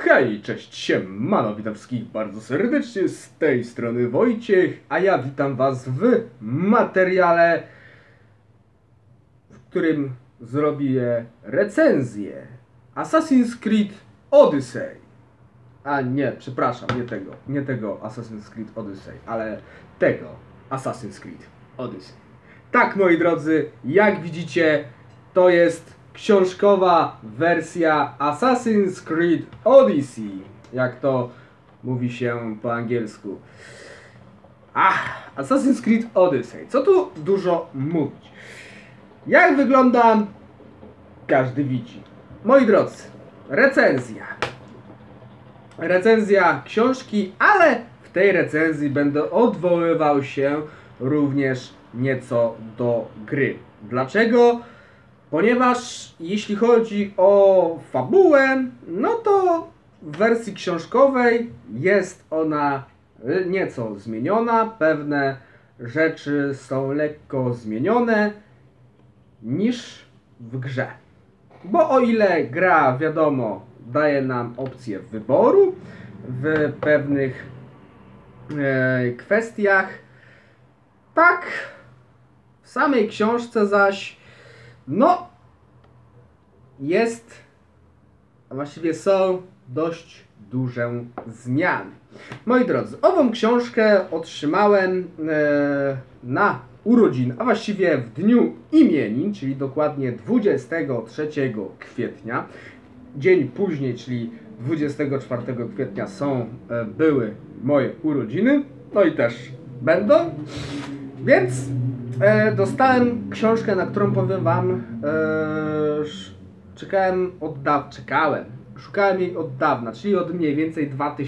Hej, cześć, siemano, witam wszystkich bardzo serdecznie, z tej strony Wojciech, a ja witam was w materiale, w którym zrobię recenzję Assassin's Creed Odyssey. A nie, przepraszam, nie tego Assassin's Creed Odyssey, ale tego Assassin's Creed Odyssey. Tak, moi drodzy, jak widzicie, to jest książkowa wersja Assassin's Creed Odyssey, jak to mówi się po angielsku. Assassin's Creed Odyssey. Co tu dużo mówić? Jak wygląda, każdy widzi. Moi drodzy, recenzja książki, ale w tej recenzji będę odwoływał się również nieco do gry. Dlaczego? Ponieważ jeśli chodzi o fabułę, no to w wersji książkowej jest ona nieco zmieniona. Pewne rzeczy są lekko zmienione niż w grze. Bo o ile gra, wiadomo, daje nam opcję wyboru w pewnych kwestiach, tak w samej książce zaś no jest, a właściwie są dość duże zmiany. Moi drodzy, ową książkę otrzymałem na urodziny, a właściwie w dniu imienin, czyli dokładnie 23 kwietnia. Dzień później, czyli 24 kwietnia były moje urodziny, no i też będą, więc dostałem książkę, na którą powiem wam, szukałem jej od dawna, czyli od mniej więcej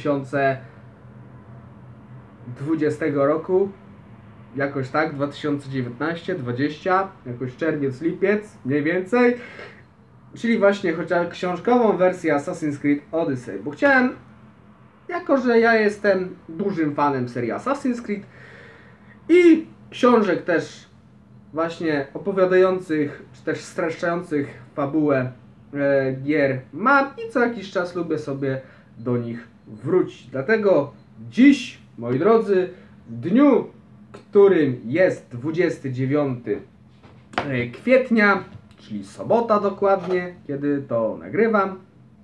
2020 roku, jakoś tak, 2019, 20, jakoś czerwiec, lipiec, mniej więcej, czyli właśnie chociaż książkową wersję Assassin's Creed Odyssey, bo chciałem, jako że ja jestem dużym fanem serii Assassin's Creed i książek też właśnie opowiadających, czy też streszczających fabułę gier mam i co jakiś czas lubię sobie do nich wrócić. Dlatego dziś, moi drodzy, w dniu, którym jest 29 kwietnia, czyli sobota dokładnie, kiedy to nagrywam,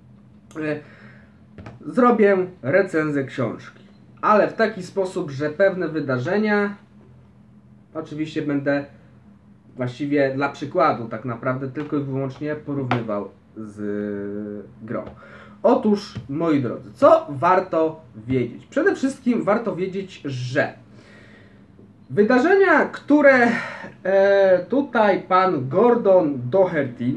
zrobię recenzję książki. Ale w taki sposób, że pewne wydarzenia oczywiście będę właściwie dla przykładu tak naprawdę tylko i wyłącznie porównywał z grą. Otóż, moi drodzy, co warto wiedzieć? Przede wszystkim warto wiedzieć, że wydarzenia, które tutaj pan Gordon Doherty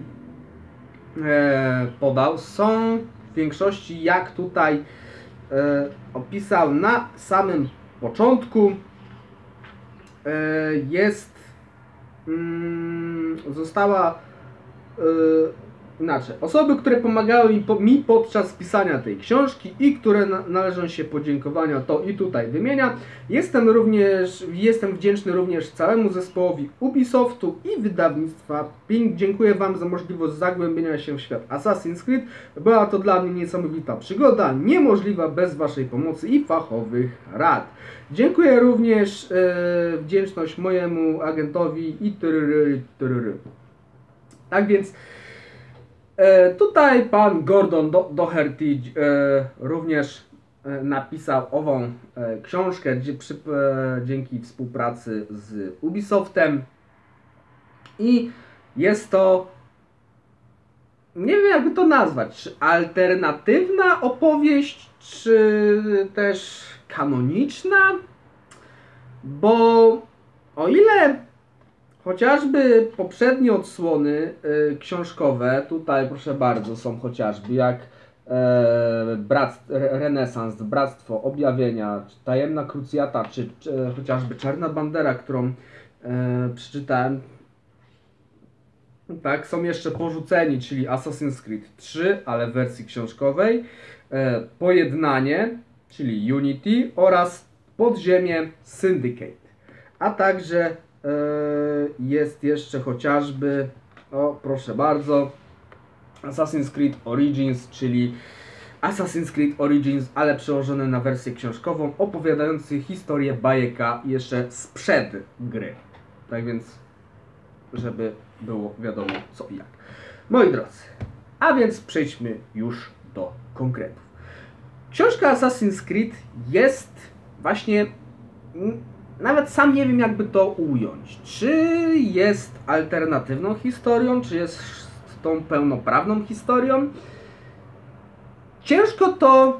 podał, są w większości, jak tutaj opisał na samym początku, została inaczej. Osoby, które pomagały mi podczas pisania tej książki i które należą się podziękowania, to i tutaj wymienia. Jestem wdzięczny również całemu zespołowi Ubisoftu i wydawnictwa Ping. Dziękuję wam za możliwość zagłębienia się w świat Assassin's Creed. Była to dla mnie niesamowita przygoda, niemożliwa bez waszej pomocy i fachowych rad. Dziękuję również, wdzięczność mojemu agentowi i tyryry. Tak więc tutaj pan Gordon Doherty również napisał ową książkę dzięki współpracy z Ubisoftem i jest to, nie wiem jakby to nazwać, czy alternatywna opowieść, czy też kanoniczna, bo o ile chociażby poprzednie odsłony książkowe, tutaj proszę bardzo, są chociażby jak Renesans, Bractwo, Objawienia, czy Tajemna Krucjata, czy chociażby Czarna Bandera, którą przeczytałem. Tak, są jeszcze Porzuceni, czyli Assassin's Creed 3, ale w wersji książkowej, Pojednanie, czyli Unity oraz Podziemie Syndicate, a także jest jeszcze chociażby, o proszę bardzo, Assassin's Creed Origins, czyli Assassin's Creed Origins, ale przełożony na wersję książkową, opowiadający historię bajeka jeszcze sprzed gry. Tak więc, żeby było wiadomo co i jak. Moi drodzy, a więc przejdźmy już do konkretów. Książka Assassin's Creed jest właśnie, nawet sam nie wiem jakby to ująć. Czy jest alternatywną historią, czy jest tą pełnoprawną historią? Ciężko to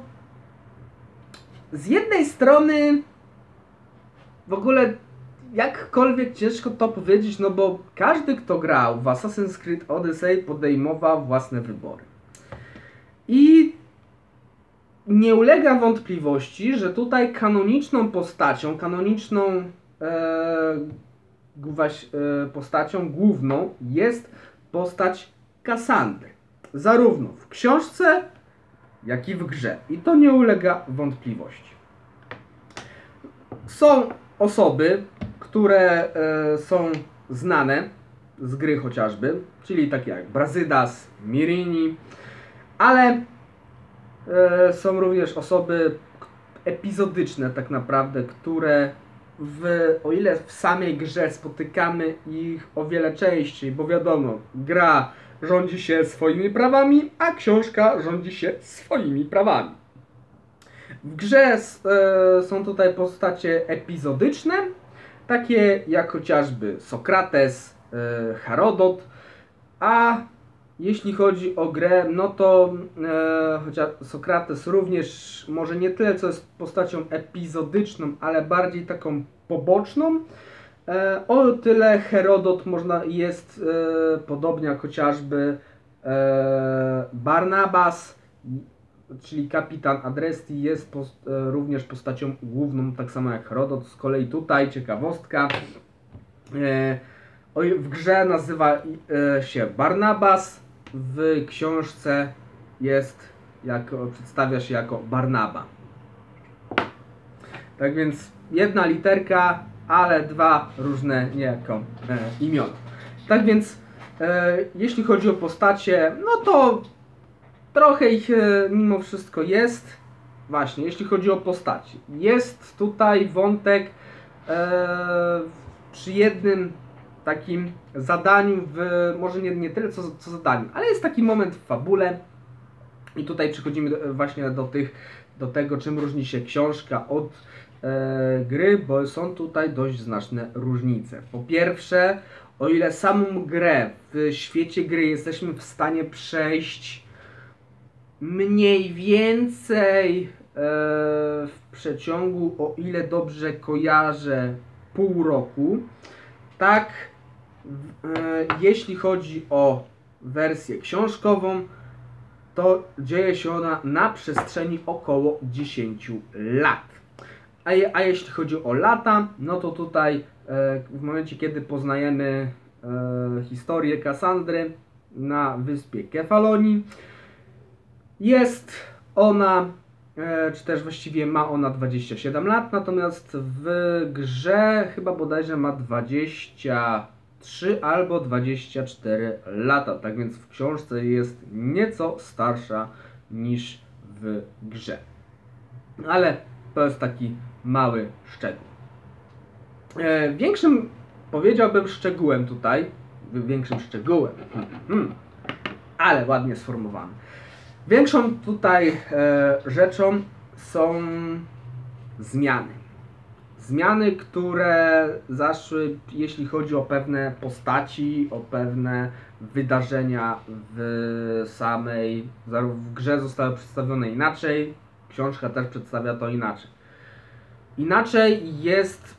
z jednej strony w ogóle jakkolwiek ciężko to powiedzieć, no bo każdy kto grał w Assassin's Creed Odyssey podejmował własne wybory. I nie ulega wątpliwości, że tutaj kanoniczną postacią, postacią główną jest postać Kassandry. Zarówno w książce, jak i w grze. I to nie ulega wątpliwości. Są osoby, które są znane z gry chociażby, czyli takie jak Brazydas, Mirini, ale są również osoby epizodyczne tak naprawdę, które o ile w samej grze spotykamy ich o wiele częściej, bo wiadomo, gra rządzi się swoimi prawami, a książka rządzi się swoimi prawami. W grze są tutaj postacie epizodyczne, takie jak chociażby Sokrates, Herodot, a jeśli chodzi o grę, no to chociaż Sokrates również może nie tyle co jest postacią epizodyczną, ale bardziej taką poboczną. O tyle Herodot jest podobnie jak chociażby Barnabas, czyli kapitan Adresti, jest również postacią główną, tak samo jak Herodot. Z kolei tutaj ciekawostka, w grze nazywa się Barnabas, w książce przedstawia się jako Barnaba. Tak więc jedna literka, ale dwa różne niejako imiona. Tak więc jeśli chodzi o postacie, no to trochę ich mimo wszystko jest. Właśnie, jeśli chodzi o postaci. Jest tutaj wątek przy jednym takim zadaniu, może nie tyle co zadaniu, ale jest taki moment w fabule i tutaj przechodzimy właśnie do tego, czym różni się książka od gry, bo są tutaj dość znaczne różnice. Po pierwsze, o ile samą grę w świecie gry jesteśmy w stanie przejść mniej więcej w przeciągu, o ile dobrze kojarzę, pół roku, tak jeśli chodzi o wersję książkową, to dzieje się ona na przestrzeni około 10 lat. A jeśli chodzi o lata, no to tutaj w momencie kiedy poznajemy historię Kassandry na wyspie Kefalonii, jest ona, czy też właściwie ma ona 27 lat, natomiast w grze chyba bodajże ma 23 albo 24 lata, tak więc w książce jest nieco starsza niż w grze. Ale to jest taki mały szczegół. Większym, powiedziałbym, szczegółem tutaj, ale ładnie sformułowany. Większą tutaj rzeczą są zmiany. Zmiany, które zaszły, jeśli chodzi o pewne postaci, o pewne wydarzenia w grze zostały przedstawione inaczej, książka też przedstawia to inaczej. Inaczej jest,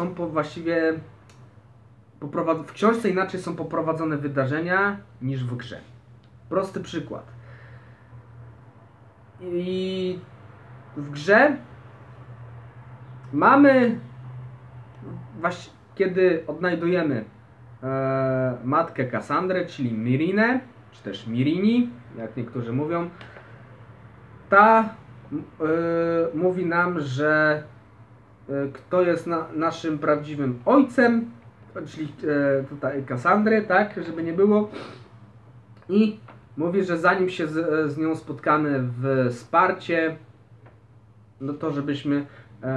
w książce inaczej są poprowadzone wydarzenia niż w grze. Prosty przykład. I w grze mamy, kiedy odnajdujemy matkę Kassandry, czyli Mirinę, czy też Mirini, jak niektórzy mówią, ta mówi nam, że kto jest naszym prawdziwym ojcem, czyli tutaj Kassandry, tak, żeby nie było. I Mówi, że zanim się z nią spotkamy w Sparcie, no to żebyśmy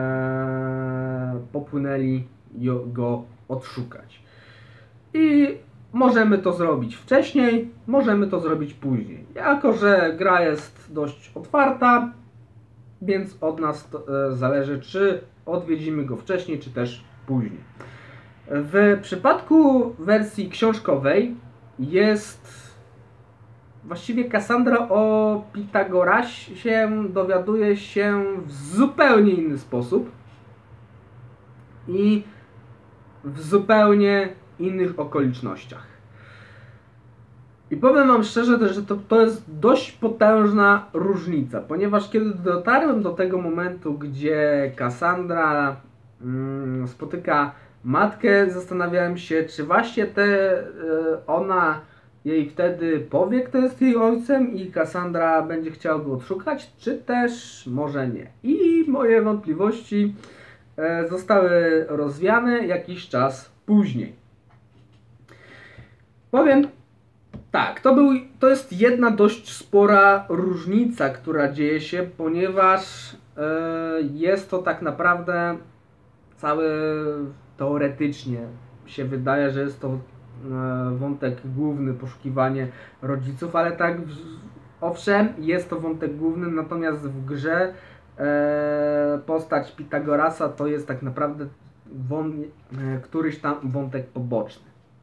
popłynęli go odszukać. I możemy to zrobić wcześniej, możemy to zrobić później. Jako że gra jest dość otwarta, więc od nas to, zależy, czy odwiedzimy go wcześniej, czy też później. W przypadku wersji książkowej jest właściwie Kassandra o Pitagorasie dowiaduje się w zupełnie inny sposób i w zupełnie innych okolicznościach. I powiem wam szczerze, że to jest dość potężna różnica, ponieważ kiedy dotarłem do tego momentu, gdzie Kassandra spotyka matkę, zastanawiałem się, czy właśnie ona jej wtedy powie, kto jest jej ojcem i Kassandra będzie chciała go odszukać, czy też może nie. I moje wątpliwości zostały rozwiane jakiś czas później. Powiem tak, to jest jedna dość spora różnica, która dzieje się, ponieważ jest to tak naprawdę teoretycznie się wydaje, że jest to wątek główny, poszukiwanie rodziców, ale tak, owszem, jest to wątek główny, natomiast w grze postać Pitagorasa to jest tak naprawdę któryś tam wątek poboczny,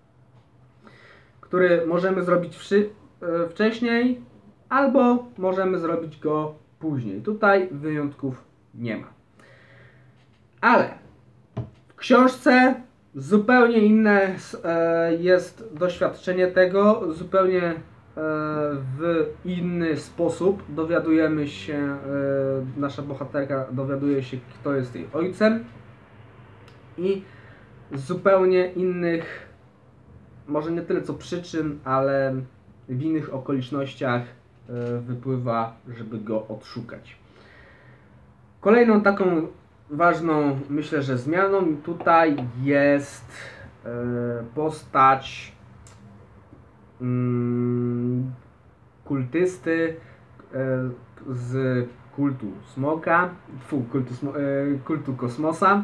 który możemy zrobić wcześniej, albo możemy zrobić go później. Tutaj wyjątków nie ma. Ale w książce zupełnie inne jest doświadczenie tego, zupełnie w inny sposób dowiadujemy się, nasza bohaterka dowiaduje się, kto jest jej ojcem i z zupełnie innych, może nie tyle co przyczyn, ale w innych okolicznościach wypływa, żeby go odszukać. Kolejną taką ważną, myślę, że zmianą tutaj jest postać kultysty z kultu smoka, kultu kosmosa,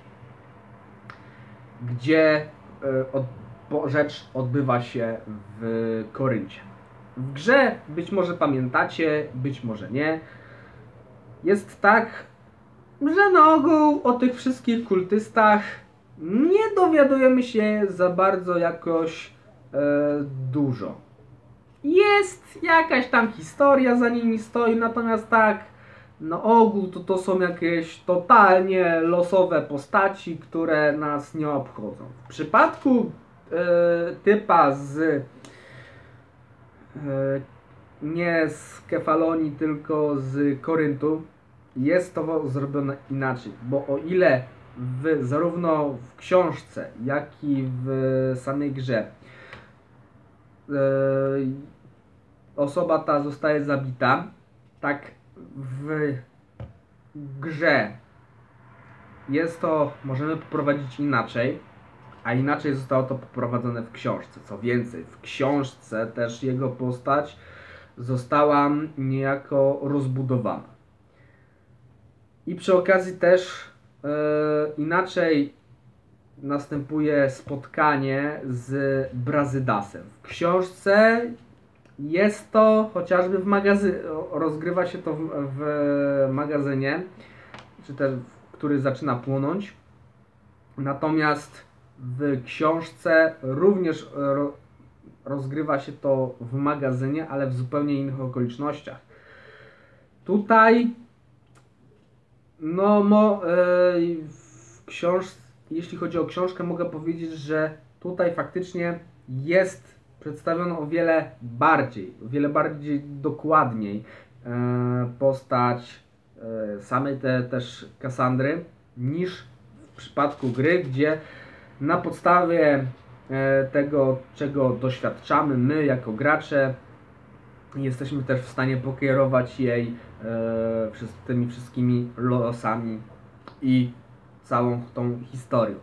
gdzie rzecz odbywa się w Koryncie. W grze, być może pamiętacie, być może nie, jest tak, że na ogół o tych wszystkich kultystach nie dowiadujemy się za bardzo jakoś dużo. Jest jakaś tam historia za nimi stoi, natomiast tak na ogół to są jakieś totalnie losowe postaci, które nas nie obchodzą. W przypadku typa nie z Kefalonii, tylko z Koryntu jest to zrobione inaczej, bo o ile zarówno w książce, jak i w samej grze osoba ta zostaje zabita, tak w grze jest to, możemy poprowadzić inaczej, a inaczej zostało to poprowadzone w książce. Co więcej, w książce też jego postać została niejako rozbudowana. I przy okazji też inaczej następuje spotkanie z Brazydasem. W książce jest to chociażby rozgrywa się to w magazynie, czy też który zaczyna płonąć. Natomiast w książce również rozgrywa się to w magazynie, ale w zupełnie innych okolicznościach. Tutaj jeśli chodzi o książkę, mogę powiedzieć, że tutaj faktycznie jest przedstawiono o wiele bardziej dokładniej postać samej też Kassandry niż w przypadku gry, gdzie na podstawie tego, czego doświadczamy my jako gracze, jesteśmy też w stanie pokierować jej przez tymi wszystkimi losami i całą tą historią.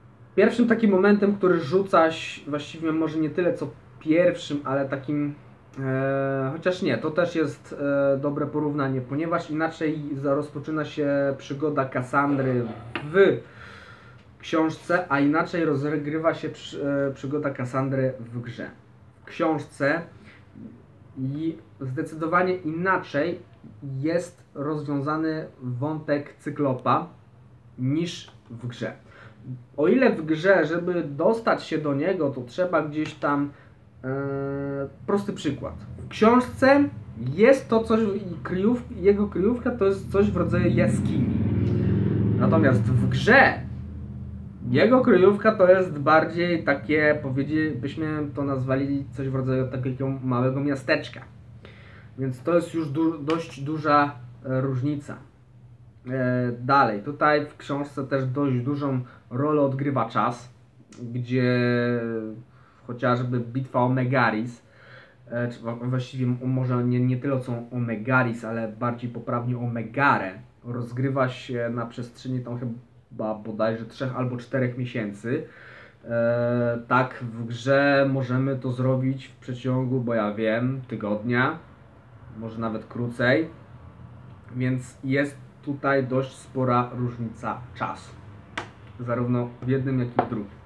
Pierwszym takim momentem, który rzuca, właściwie może nie tyle co pierwszym, ale takim Chociaż nie, to też jest dobre porównanie, ponieważ inaczej rozpoczyna się przygoda Kassandry w książce, a inaczej rozgrywa się przygoda Kassandry w grze. W książce i zdecydowanie inaczej jest rozwiązany wątek Cyklopa niż w grze. O ile w grze, żeby dostać się do niego, to trzeba gdzieś tam prosty przykład. W książce jest to coś, jego kryjówka to jest coś w rodzaju jaskini. Natomiast w grze jego kryjówka to jest bardziej takie, byśmy to nazwali coś w rodzaju takiego małego miasteczka. Więc to jest już dość duża różnica. Dalej, tutaj w książce też dość dużą rolę odgrywa czas, gdzie chociażby bitwa o Megaris, czy właściwie może nie tyle co o Megaris, ale bardziej poprawnie o Megarę, rozgrywa się na przestrzeni tam chyba bodajże 3 albo 4 miesięcy. Tak, w grze możemy to zrobić w przeciągu, bo ja wiem, tygodnia, może nawet krócej, więc jest tutaj dość spora różnica czasu, zarówno w jednym, jak i w drugim.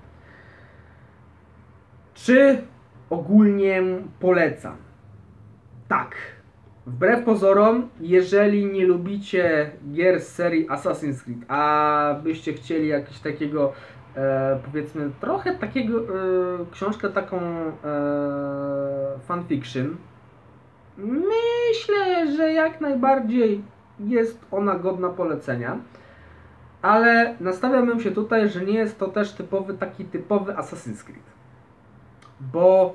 Czy ogólnie polecam? Tak. Wbrew pozorom, jeżeli nie lubicie gier z serii Assassin's Creed, a byście chcieli jakiegoś takiego, powiedzmy, trochę takiego, książkę taką fanfiction, myślę, że jak najbardziej jest ona godna polecenia, ale nastawiałbym się tutaj, że nie jest to też taki typowy Assassin's Creed, bo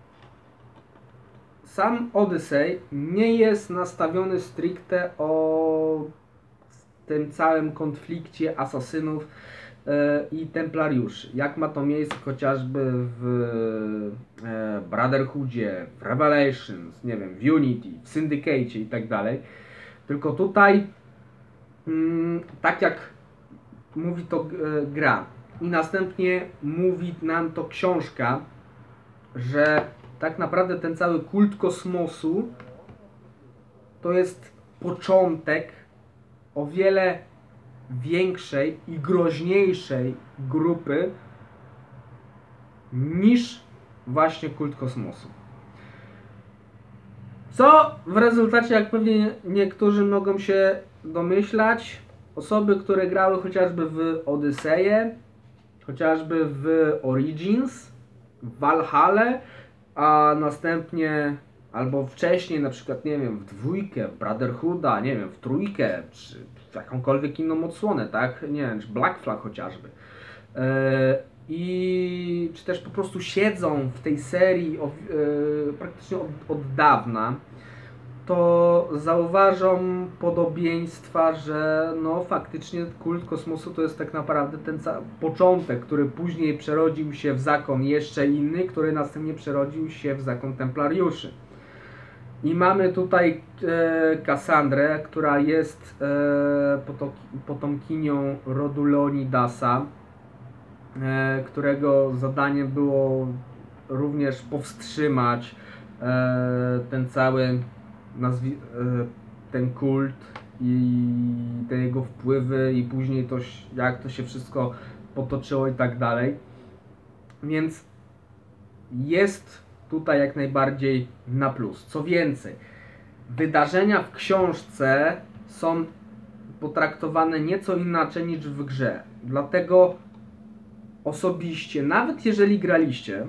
sam Odyssey nie jest nastawiony stricte o tym całym konflikcie asasynów i templariuszy, jak ma to miejsce chociażby w Brotherhoodzie, w Revelations, nie wiem, w Unity, w Syndicate i tak dalej. Tylko tutaj, tak jak mówi to gra i następnie mówi nam to książka, że tak naprawdę ten cały kult kosmosu to jest początek o wiele większej i groźniejszej grupy niż właśnie kult kosmosu. Co w rezultacie, jak pewnie niektórzy mogą się domyślać, osoby, które grały chociażby w Odyseję, chociażby w Origins, w Valhalla, a następnie albo wcześniej, na przykład, nie wiem, w dwójkę, w Brotherhooda, nie wiem, w trójkę, czy w jakąkolwiek inną odsłonę, tak? Nie wiem, czy Black Flag chociażby. I czy też po prostu siedzą w tej serii praktycznie od dawna, to zauważą podobieństwa, że no faktycznie kult kosmosu to jest tak naprawdę ten początek, który później przerodził się w zakon jeszcze inny, który następnie przerodził się w zakon templariuszy. I mamy tutaj Kassandrę, która jest potomkinią rodu Leonidasa, którego zadaniem było również powstrzymać ten cały ten kult i te jego wpływy i później to, jak to się wszystko potoczyło i tak dalej. Więc jest tutaj jak najbardziej na plus. Co więcej, wydarzenia w książce są potraktowane nieco inaczej niż w grze. Dlatego osobiście, nawet jeżeli graliście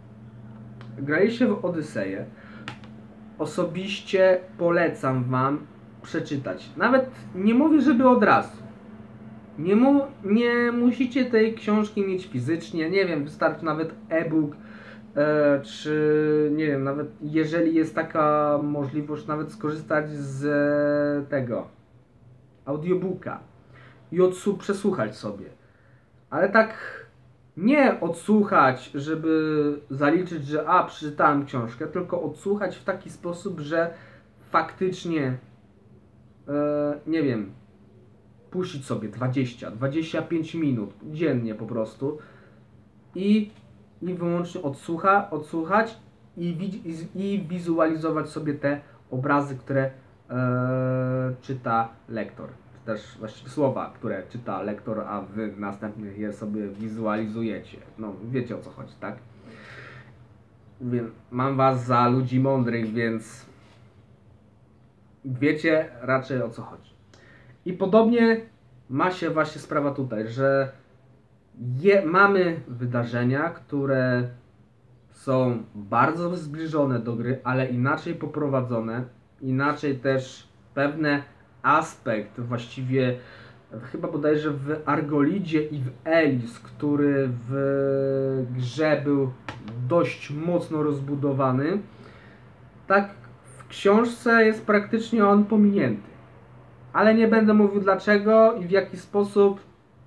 w Odyseję, osobiście polecam wam przeczytać. Nawet nie mówię, żeby od razu. Nie musicie tej książki mieć fizycznie, nie wiem, wystarczy nawet e-book, czy nie wiem, nawet jeżeli jest taka możliwość, nawet skorzystać z tego audiobooka i przesłuchać sobie. Ale tak nie odsłuchać, żeby zaliczyć, że przeczytałem książkę, tylko odsłuchać w taki sposób, że faktycznie nie wiem, puścić sobie 20-25 minut dziennie po prostu i wyłącznie odsłuchać i wizualizować sobie te obrazy, które czyta lektor. Czy też właściwie słowa, które czyta lektor, a wy następnych je sobie wizualizujecie. No wiecie o co chodzi, tak? Więc mam was za ludzi mądrych, więc wiecie raczej o co chodzi. I podobnie ma się właśnie sprawa tutaj, że mamy wydarzenia, które są bardzo zbliżone do gry, ale inaczej poprowadzone, inaczej też pewne aspekt, właściwie chyba bodajże w Argolidzie i w Elis, który w grze był dość mocno rozbudowany, tak w książce jest praktycznie on pominięty. Ale nie będę mówił dlaczego i w jaki sposób.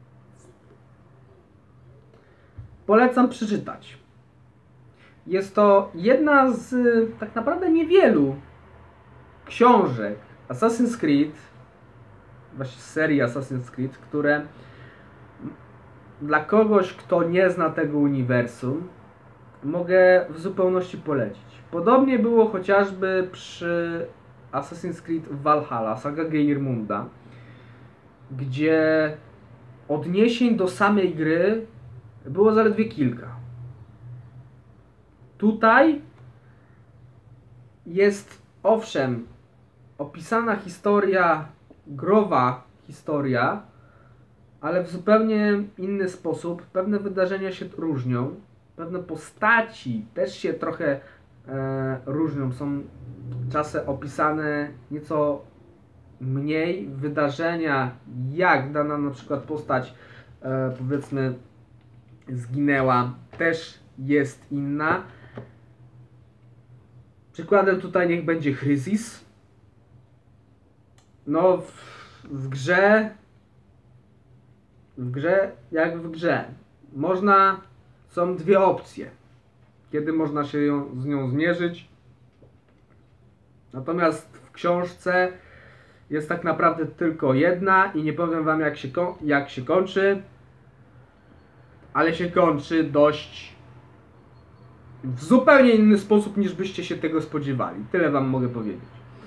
Polecam przeczytać. Jest to jedna z tak naprawdę niewielu książek Assassin's Creed, właśnie serii Assassin's Creed, które dla kogoś, kto nie zna tego uniwersum, mogę w zupełności polecić. Podobnie było chociażby przy Assassin's Creed Valhalla, saga Geirmunda, gdzie odniesień do samej gry było zaledwie kilka. Tutaj jest owszem opisana historia, growa historia, ale w zupełnie inny sposób. Pewne wydarzenia się różnią, pewne postaci też się trochę różnią. Są czasem opisane nieco mniej wydarzenia, jak dana na przykład postać powiedzmy zginęła, też jest inna. Przykładem tutaj niech będzie Chrysis. No w grze jak w grze są dwie opcje, kiedy można się z nią zmierzyć. Natomiast w książce jest tak naprawdę tylko jedna i nie powiem wam jak się kończy, ale się kończy dość w zupełnie inny sposób niż byście się tego spodziewali. Tyle wam mogę powiedzieć.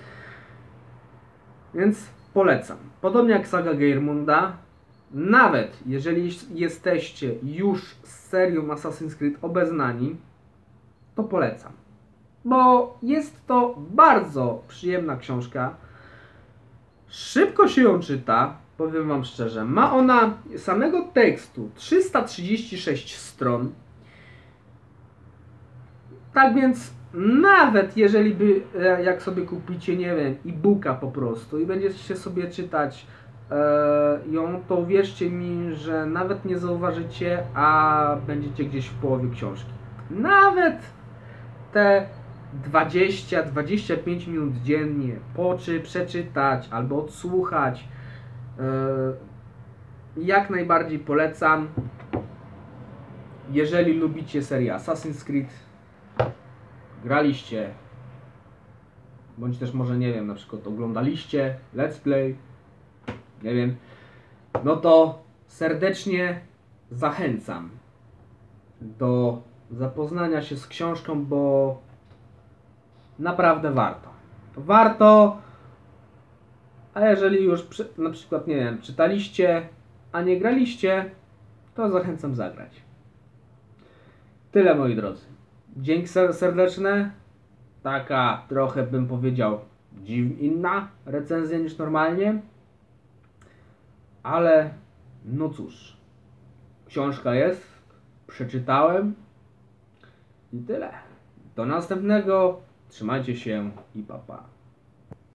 Więc polecam. Podobnie jak saga Geirmunda, nawet jeżeli jesteście już z serią Assassin's Creed obeznani, to polecam. Bo jest to bardzo przyjemna książka. Szybko się ją czyta, powiem wam szczerze. Ma ona samego tekstu 336 stron. Tak więc nawet jeżeli jak sobie kupicie, nie wiem, e-booka po prostu i będziecie sobie czytać ją, to wierzcie mi, że nawet nie zauważycie, a będziecie gdzieś w połowie książki. Nawet te 20-25 minut dziennie przeczytać albo odsłuchać, jak najbardziej polecam. Jeżeli lubicie serię Assassin's Creed, graliście, bądź też może, nie wiem, na przykład oglądaliście let's play, nie wiem, no to serdecznie zachęcam do zapoznania się z książką, bo naprawdę warto. Warto, a jeżeli już na przykład, nie wiem, czytaliście, a nie graliście, to zachęcam zagrać. Tyle, moi drodzy. Dzięki serdeczne. Taka trochę bym powiedział inna recenzja niż normalnie. Ale no cóż. Książka jest. Przeczytałem. I tyle. Do następnego. Trzymajcie się i pa pa.